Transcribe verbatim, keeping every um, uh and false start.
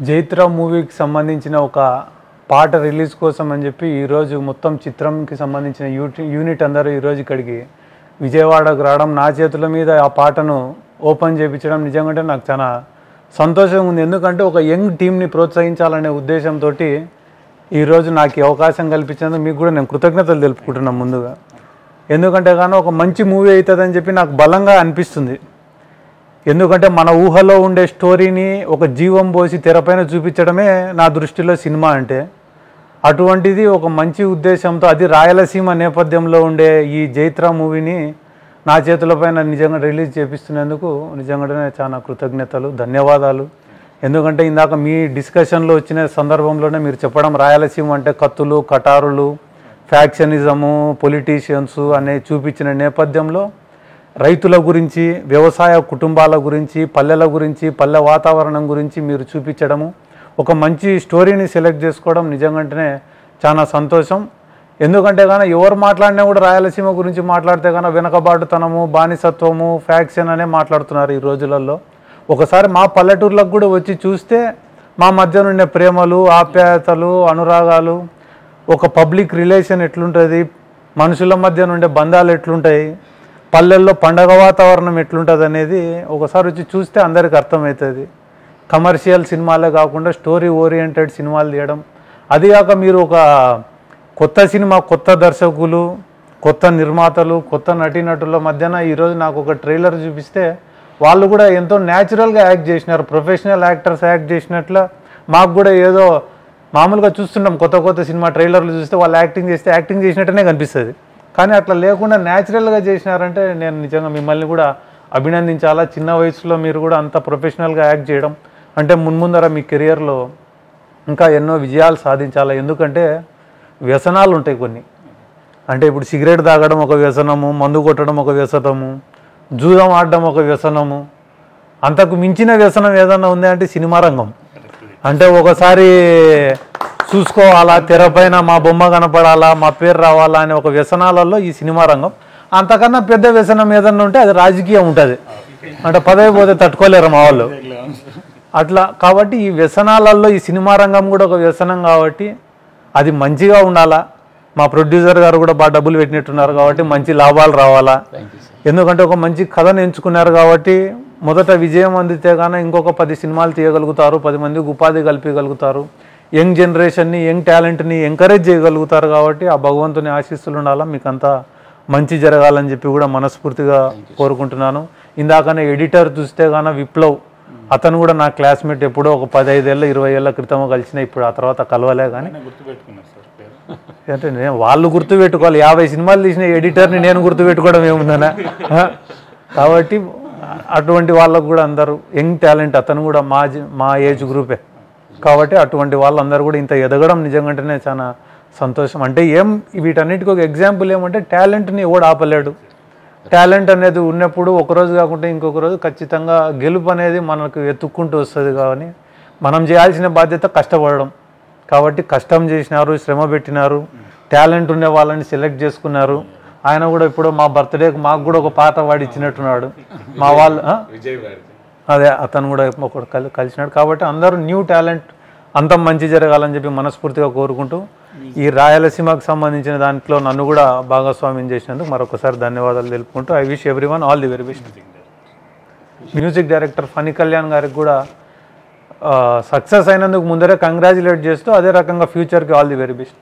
జైత్ర మూవీకి సంబంధించిన ఒక పాట రిలీజ్ కోసం అని చెప్పి ఈరోజు మొత్తం చిత్రంకి సంబంధించిన యూటి యూనిట్ అందరూ ఈరోజు ఇక్కడికి విజయవాడకు రావడం, నా చేతుల మీద ఆ పాటను ఓపెన్ చేయించడం నిజంగా నాకు చాలా సంతోషంగా ఉంది. ఎందుకంటే ఒక యంగ్ టీంని ప్రోత్సహించాలనే ఉద్దేశంతో ఈరోజు నాకు ఈ అవకాశం కల్పించినందుకు మీకు కూడా నేను కృతజ్ఞతలు తెలుపుకుంటున్నాను ముందుగా. ఎందుకంటే కానీ ఒక మంచి మూవీ అవుతుందని చెప్పి నాకు బలంగా అనిపిస్తుంది. ఎందుకంటే మన ఊహలో ఉండే స్టోరీని ఒక జీవం పోసి తెరపైన చూపించడమే నా దృష్టిలో సినిమా అంటే. అటువంటిది ఒక మంచి ఉద్దేశంతో, అది రాయలసీమ నేపథ్యంలో ఉండే ఈ జైత్ర మూవీని నా చేతులపైన నిజంగా రిలీజ్ చేపిస్తున్నందుకు నిజంగానే చాలా కృతజ్ఞతలు, ధన్యవాదాలు. ఎందుకంటే ఇందాక మీ డిస్కషన్లో వచ్చిన సందర్భంలోనే మీరు చెప్పడం, రాయలసీమ అంటే కత్తులు, కటారులు, ఫ్యాక్షనిజము, పొలిటీషియన్స్ అనే చూపించిన నేపథ్యంలో రైతుల గురించి, వ్యవసాయ కుటుంబాల గురించి, పల్లెల గురించి, పల్లె వాతావరణం గురించి మీరు చూపించడము, ఒక మంచి స్టోరీని సెలెక్ట్ చేసుకోవడం నిజంగానే చాలా సంతోషం. ఎందుకంటే కానీ ఎవరు మాట్లాడినా కూడా రాయలసీమ గురించి మాట్లాడితే కానీ వెనకబాటుతనము, బానిసత్వము, ఫ్యాక్షన్ అనే మాట్లాడుతున్నారు ఈ రోజులలో. ఒకసారి మా పల్లెటూర్లకు కూడా వచ్చి చూస్తే మా మధ్య ఉండే ప్రేమలు, ఆప్యాయతలు, అనురాగాలు, ఒక పబ్లిక్ రిలేషన్ ఎట్లుంటుంది, మనుషుల మధ్య ఉండే బంధాలు ఎట్లుంటాయి, పల్లెల్లో పండగ వాతావరణం ఎట్లుంటుంది అనేది ఒకసారి వచ్చి చూస్తే అందరికి అర్థమవుతుంది. కమర్షియల్ సినిమాలే కాకుండా స్టోరీ ఓరియంటెడ్ సినిమాలు తీయడం, అదిగాక మీరు ఒక కొత్త సినిమా, కొత్త దర్శకులు, కొత్త నిర్మాతలు, కొత్త నటీనటుల మధ్యన ఈరోజు నాకు ఒక ట్రైలర్ చూపిస్తే వాళ్ళు కూడా ఎంతో న్యాచురల్గా యాక్ట్ చేసినారు. ప్రొఫెషనల్ యాక్టర్స్ యాక్ట్ చేసినట్ల మాకు కూడా ఏదో మామూలుగా చూస్తుంటాం కొత్త కొత్త సినిమా ట్రైలర్లు చూస్తే వాళ్ళు యాక్టింగ్ చేస్తే యాక్టింగ్ చేసినట్టునే కనిపిస్తుంది. కానీ అట్లా లేకుండా న్యాచురల్గా చేసినారంటే నేను నిజంగా మిమ్మల్ని కూడా అభినందించాలా. చిన్న వయసులో మీరు కూడా అంత ప్రొఫెషనల్గా యాక్ట్ చేయడం అంటే మున్ముందర మీ కెరియర్లో ఇంకా ఎన్నో విజయాలు సాధించాలా. ఎందుకంటే వ్యసనాలు ఉంటాయి కొన్ని. అంటే ఇప్పుడు సిగరెట్ తాగడం ఒక వ్యసనము, మందు కొట్టడం ఒక వ్యసనము, జూదం ఆడడం ఒక వ్యసనము, అంతకు మించిన వ్యసనం ఏదన్నా ఉంది అంటే సినిమా రంగం. అంటే ఒకసారి చూసుకోవాలా, తెరపైన మా బొమ్మ కనపడాలా, మా పేరు రావాలా అనే ఒక వ్యసనాలలో ఈ సినిమా రంగం. అంతకన్నా పెద్ద వ్యసనం ఏదన్నా ఉంటే అది రాజకీయం ఉంటుంది. అంటే పదవి పోతే తట్టుకోలేరు మా వాళ్ళు అట్లా. కాబట్టి ఈ వ్యసనాలలో ఈ సినిమా రంగం కూడా ఒక వ్యసనం కాబట్టి అది మంచిగా ఉండాలా. మా ప్రొడ్యూసర్ గారు కూడా బాగా డబ్బులు పెట్టినట్టున్నారు కాబట్టి మంచి లాభాలు రావాలా. ఎందుకంటే ఒక మంచి కథను ఎంచుకున్నారు కాబట్టి మొదట విజయం అందితే కానీ ఇంకొక పది సినిమాలు తీయగలుగుతారు, పది మందికి ఉపాధి కల్పించగలుగుతారు, యంగ్ జనరేషన్ని, యంగ్ టాలెంట్ని ఎంకరేజ్ చేయగలుగుతారు. కాబట్టి ఆ భగవంతుని ఆశీస్సులు ఉండాలా, మీకు అంతా మంచి జరగాలని చెప్పి కూడా మనస్ఫూర్తిగా కోరుకుంటున్నాను. ఇందాకనే ఎడిటర్ చూస్తే కానీ విప్లవ్, అతను కూడా నా క్లాస్మేట్, ఎప్పుడో ఒక పదహైదేళ్ళ ఇరవై ఏళ్ళ క్రితం కలిసిన, ఇప్పుడు ఆ తర్వాత కలవలే. కానీ అంటే నేను వాళ్ళు గుర్తుపెట్టుకోవాలి, యాభై సినిమాలు తీసిన ఎడిటర్ని నేను గుర్తుపెట్టుకోవడం ఏముందనా. కాబట్టి అటువంటి వాళ్ళకు కూడా అందరూ యంగ్ టాలెంట్, అతను కూడా మా మా ఏజ్ గ్రూపే కాబట్టి అటువంటి వాళ్ళందరూ కూడా ఇంత ఎదగడం నిజంగానే చాలా సంతోషం. అంటే ఏం వీటన్నిటికీ ఒక ఎగ్జాంపుల్ ఏమంటే టాలెంట్ని ఎవడు ఆపలేడు. టాలెంట్ అనేది ఉన్నప్పుడు ఒకరోజు కాకుండా ఇంకొక రోజు ఖచ్చితంగా గెలుపు అనేది మనకు ఎత్తుక్కుంటూ వస్తుంది. కానీ మనం చేయాల్సిన బాధ్యత కష్టపడడం. కాబట్టి కష్టం చేసినారు, శ్రమ పెట్టినారు, టాలెంట్ ఉండే వాళ్ళని సెలెక్ట్ చేసుకున్నారు. ఆయన కూడా ఇప్పుడు మా బర్త్డేకి మాకు కూడా ఒక పాట పాడి ఇచ్చినట్టున్నాడు మా వాళ్ళు. అదే అతను కూడా ఒకటి కలి కలిసినాడు. కాబట్టి అందరూ న్యూ టాలెంట్ అంత మంచి జరగాలని చెప్పి మనస్ఫూర్తిగా కోరుకుంటూ ఈ రాయలసీమకు సంబంధించిన దాంట్లో నన్ను కూడా భాగస్వామ్యం చేసినందుకు మరొకసారి ధన్యవాదాలు తెలుపుకుంటూ I wish everyone all the very best. Music director Phani Kalyan గారికి కూడా సక్సెస్ అయినందుకు ముందరే కంగ్రాచులేట్ చేస్తూ అదే రకంగా ఫ్యూచర్కి ఆల్ ది వెరీ బెస్ట్.